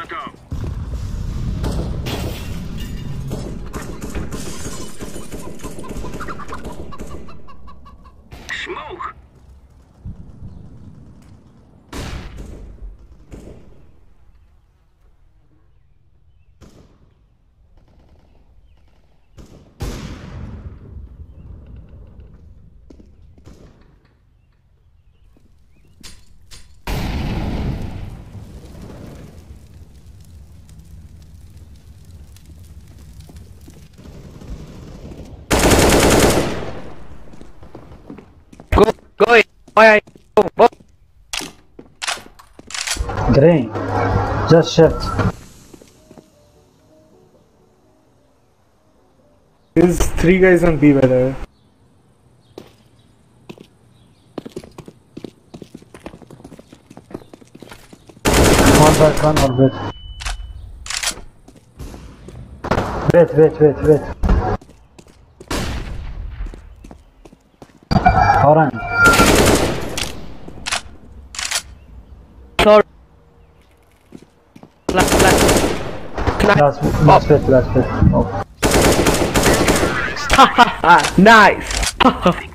Smoke! Go in. Why are you? Go. Green. Just shift. There's 3 guys on B by the way. One back, one orbit. Wait. Orange. Sorry. Last. Last bit. Oh. Nice.